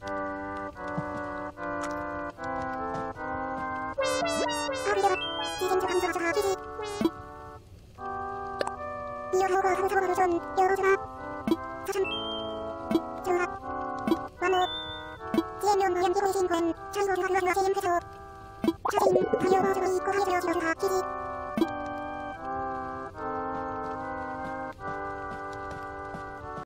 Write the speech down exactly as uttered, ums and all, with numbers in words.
하루에와 지진주 감사하자 기지 이어하고 항상으로 전 열어주나 사참 주라 완호 지혜면 무연기고 이신 권 참고 교학과 지임해서 차진 가려고 주고 있고 하게 되어주어주라 기지